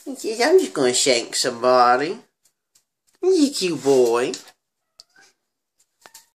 I'm just gonna shank somebody. You cute boy.